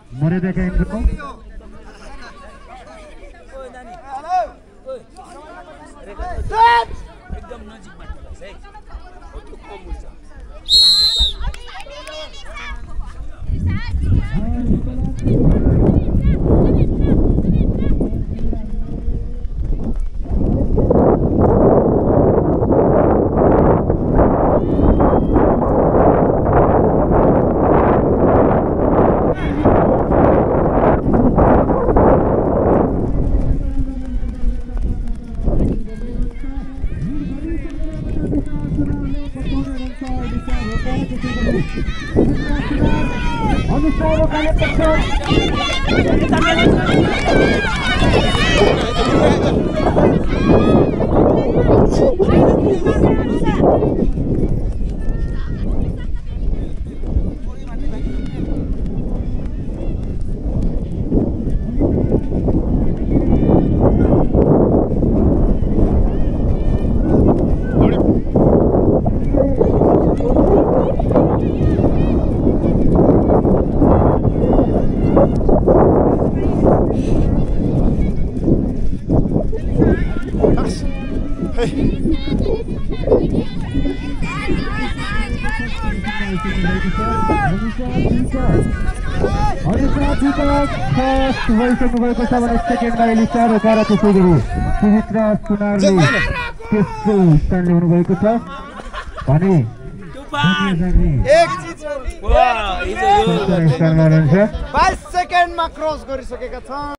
मर्यादाका intro एकदम नजिकबाट है त्यो कम हुन्छ भइसक्नुभएको छ भने सेकेन्डमा एलिसा र काराको सुगुरु सुमित्रा सुनारले तेस्रो स्थान ल्याउनुभएको छ भने स्थानमा हुनुहुन्छ 22 सेकेन्डमा क्रस गरिसकेका छन्।